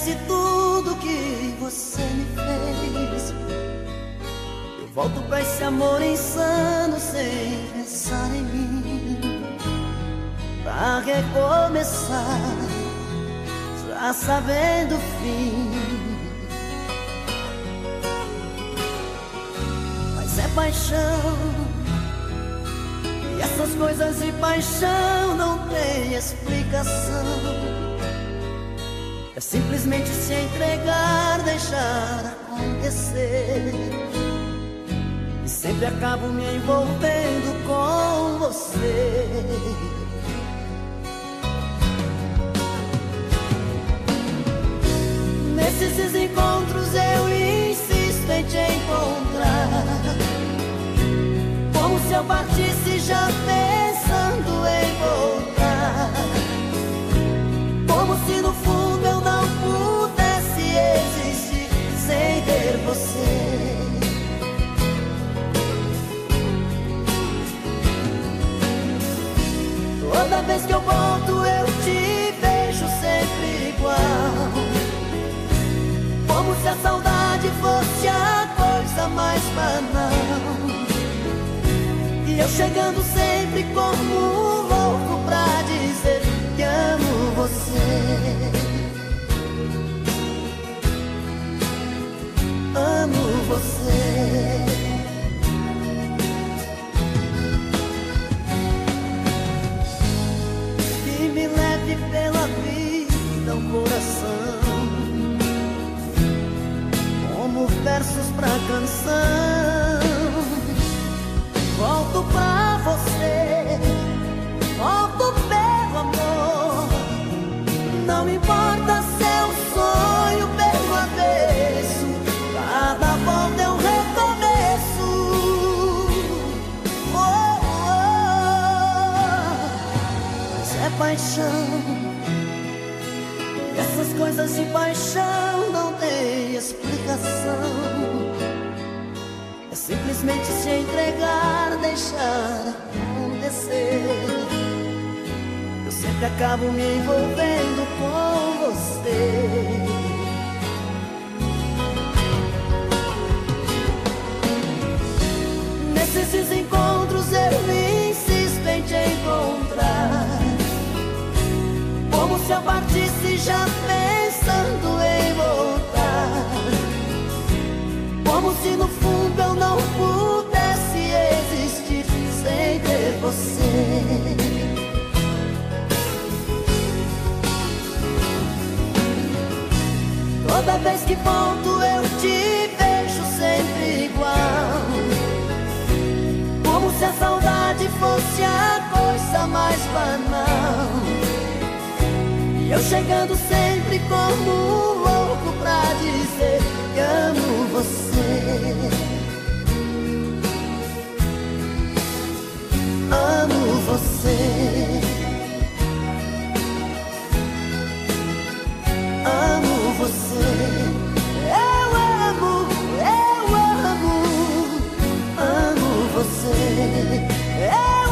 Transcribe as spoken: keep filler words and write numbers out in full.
esquece tudo que você me fez. Eu volto pra esse amor insano sem pensar em mim, pra recomeçar, já sabendo o fim. Mas é paixão, e essas coisas de paixão não tem explicação. É simplesmente se entregar, deixar acontecer, e sempre acabo me envolvendo com você. Nesses encontros eu insisto em te encontrar, como se eu partisse já pensando em voltar, como se no fundo eu não pudesse existir sem ter você. Toda vez que eu volto eu te vejo sempre igual, como se a saudade fosse a coisa mais banal, e eu chegando sempre como um louco pra dizer que amo você. Amo você. E me leve pela vida o coração, como versos pra canção. Volto pra você, volto pelo amor. Não importa se é um sonho pelo avesso, cada volta é um recomeço. Oh, oh. Mas é paixão, e essas coisas de paixão não tem explicação. É simplesmente se entregar, deixar acontecer. Eu sempre acabo me envolvendo com você. Nesses encontros eu insisto em te encontrar, como se eu partisse já pensando em voltar, como se no fundo eu não pudesse existir sem ter você. Toda vez que volto eu te vejo sempre igual, como se a saudade fosse a coisa mais banal, e eu chegando sempre como um louco pra dizer que amo você. Amo você. Amo você. Eu amo, eu amo, amo você. Eu